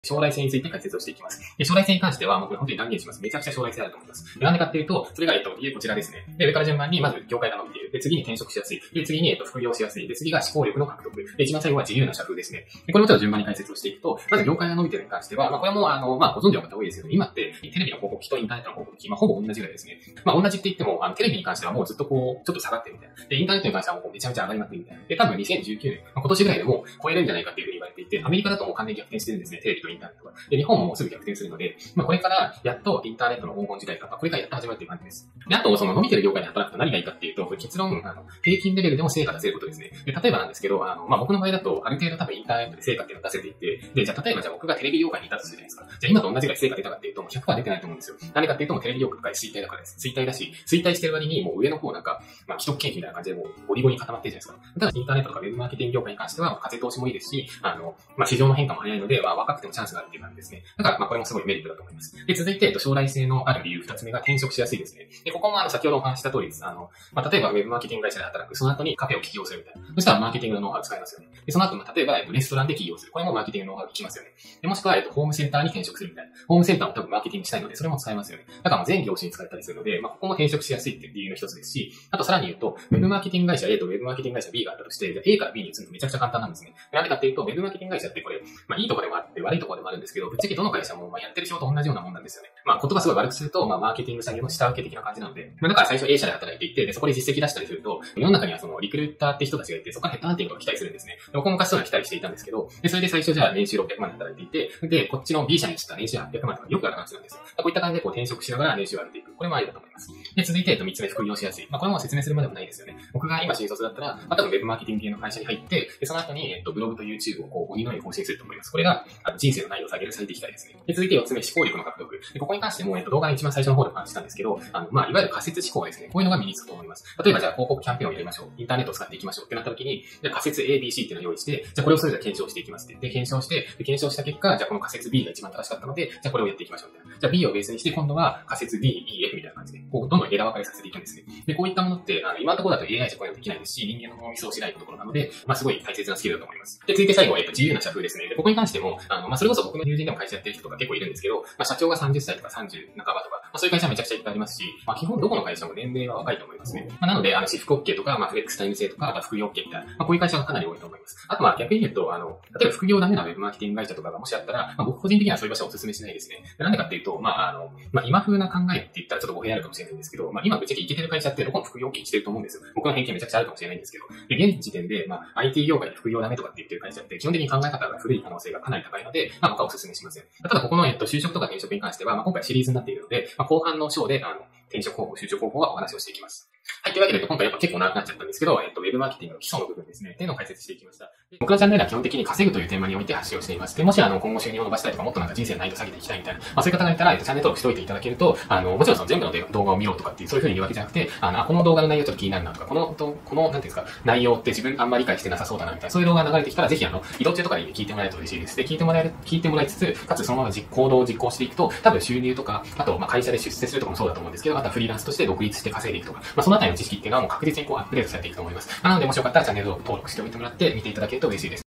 将来性について解説をしていきます。で将来性に関しては、僕本当に断言します。めちゃくちゃ将来性あると思います。なんでかっていうと、それが、こちらですね。で、上から順番に、まず、業界が伸びている。で、次に転職しやすい。で、次に、副業しやすい。で、次が思考力の獲得。で、一番最後は自由な社風ですね。で、これもちょっと順番に解説をしていくと、まず業界が伸びているに関しては、これも、ご存知の方多いですけど、今って、テレビの広告機とインターネットの広告機、ほぼ同じぐらいですね。同じって言っても、テレビに関してはもうずっとちょっと下がってるみたいな。で、インターネットに関してはもうめちゃめちゃ上がりまくりみたいな。で、多分2019年、今年ぐらいでもう超えるんじゃないかっていうふうに言われていて、アメリカだともう完全に逆転してるんですね、テレビとインターネットが。で、日本ももうすぐ逆転するので、これからやっとインターネットの黄金時代が、これからやっと始まるっていう感じです。で、あと、その伸びてる業界で働くと何がいいかっていうと、これ結論、平均レベルでも成果出せることですね。で、例えばなんですけど、僕の場合だと、ある程度多分インターネットで成果っていうのを出せていて、で、じゃあ例えば僕がテレビ業界にいたとするじゃないですか。じゃあ今と同じぐらい成果出たかっていうと、もう 100% 出てないと思うんですよ。何かっていうと、もうテレビ業界衰退だからです。衰退だし、衰退してる割に、もう上の方なんか、既得権益みたいな感じでもうゴリゴリに固まってるじゃないですか。ただインターネットとかウェブマーケティング業界に関しては、風通しもいいですし、市場の変化も早いので、若くてもチャンスがあるっていう感じですね。だからこれもすごいメリットだと思います。で、続いて、将来性のある理由2つ目が転職しやすいですね。で、ここも先ほどお話した通りです。例えばウェブマーケティング会社で働く、その後にカフェを起業するみたいな。そしたらマーケティングのノウハウ使いますよね。で、その後も例えば、レストランで起業する。これもマーケティングのノウハウ効きますよね。で、もしくは、ホームセンターに転職するみたいな。ホームセンターも多分マーケティングしたいので、それも使えますよね。だからもう全業種に使えたりするので、ここも転職しやすいっていう理由の一つですし、あとさらに言うと、ウェブマーケティング会社 A とウェブマーケティング会社 B があったとして、A から B に移るのめちゃくちゃ簡単なんですね。なんでかっていうと、ウェブマーケティング会社ってこれ、いいところでもあって悪いところでもあるんですけど、ぶっちゃけどの会社もやってる仕事同じようなもんなんですよね。言葉すごい悪くすると、マーケティング作業の下請け的な感じなので、だから最初 A 社で働いていて、で、そこで実績出したりすると、世の中にはそのリクルーターって人たちがいて、そこからヘッドハンティングが来たりするんですね。で僕も昔そういうの来たりしていたんですけど、で、それで最初じゃあ年収600万で働いていて、で、こっちの B 社にしたら年収800万とかよくある話なんですよ。こういった感じで転職しながら年収を上げていく。これもありだと思います。で、続いて3つ目、副業しやすい。これも説明するまでもないですよね。僕が今新卒だったら、多分ウェブマーケティング系の会社に入って、で、その後に、ブログと YouTube を鬼のように更新すると思います。これが、人生の内容を下げる最適解ですね。で、続いて4つ目、思考力の獲得。で、ここに関しても、動画の一番最初の方でお話したんですけど、いわゆる仮説思考ですね。こういうのが身につくと思います。例えば、じゃあ広告キャンペーンをやりましょう。インターネットを使っていきましょうってなった時に、じゃあ仮説 A、B、C っていうのを用意して、じゃあこれをそれぞれ検証していきますって。で、検証した結果、じゃあこの仮説 B が一番正しかったので、じゃあこれをやっていきましょうみたいな。じゃあ B をベースにして、今度は仮説 D、E、F みたいな感じで、どんどん枝分かれさせていくんですね。で、こういったものって、今のところだと AI じゃこういうのできないですし、人間の脳みそをしないところなので、すごい大切なスキルだと思います。で、続いて最後は、自由な社風ですね。で、ここに関しても、それこそ僕の友人でも会社やってる人とか結構いるんですけど、社長が30歳とか30半ばとか、そういう会社はめちゃくちゃいっぱいありますし、基本どこの会社も年齢は若いと思いますね。なので、私服 OK とか、フレックスタイム制とか、あとは副業 OK みたいな、こういう会社がかなり多いと思います。あと逆に言うと、例えば副業ダメなウェブマーケティング会社とかがもしあったら、僕個人的にはそういう場所はお勧めしないですね。なんでかっていうと、今風な考えって言ったらちょっと語弊あるかもしれないんですけど、今ぶっちゃけイケてる会社ってどこも副業 OK してると思うんですよ。僕の偏見めちゃくちゃあるかもしれないんですけど、で、現時点で、IT 業界で副業ダメとかって言ってる会社って基本的に考え方が古い可能性がかなり高いので、僕はお勧めしません。ただここの就職とか転職に関しては、今回シリーズになっているので、後半の章で、転職方法、就職方法はお話をしていきます。はい、というわけで今回やっぱ結構長くなっちゃったんですけど、ウェブマーケティングの基礎の部分ですね、っていうのを解説していきました。僕のチャンネルは基本的に稼ぐというテーマにおいて発信をしています。で、もし今後収入を伸ばしたいとか、もっと人生の難易度下げていきたいみたいな、そういう方がいたら、チャンネル登録しておいていただけると、もちろんその全部の動画を見ろとかっていう、そういう風に言うわけじゃなくて、この動画の内容ちょっと気になるなとか、この、なんていうんですか、内容って自分あんまり理解してなさそうだなみたいな、そういう動画が流れてきたら、ぜひ移動中とかに聞いてもらえると嬉しいです。で、聞いてもらいつつ、かつそのまま行動を実行していくと、多分収入とか、あと、会社で出世するとかもそうだと思うんですけど、あとはフリーランスとして独立して稼いでいくとか、そのあたりの知識っていうのはもう確実にアップデートされていくと思います。なので、もしよかったらチャンネル登録しておいてもらって見ていただけると嬉しいです。